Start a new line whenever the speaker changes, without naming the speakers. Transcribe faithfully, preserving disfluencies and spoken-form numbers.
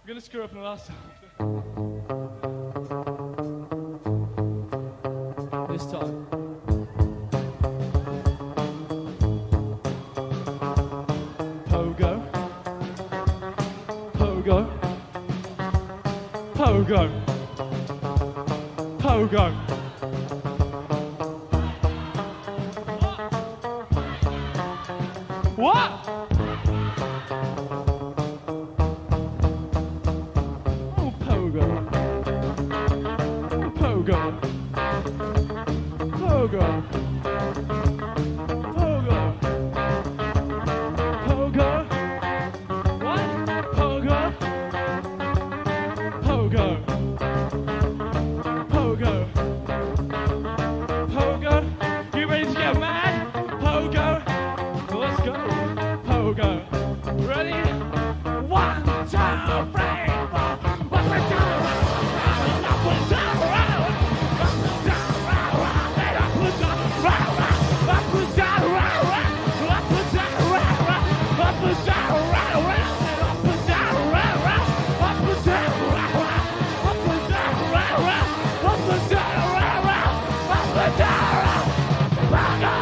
gonna screw up in the last time. This time. Pogo. Pogo. Pogo. Pogo. What? Oh, pogo. Oh, pogo. Pogo. Pogo. Pogo. What? Pogo. Pogo. Pogo. Pogo. You ready to get mad? Pogo. Let's go. Pogo. Ready? One, two, three, four. Up and down, round, up and down, round, up and down, round, round, and up and down, round, round, up and down, round, round, up and down, round, round, up and down, round, round, and up and down, round, round, up and down, round, round, up and down, round, round, up and down, round, round, up and down, round, Pogo!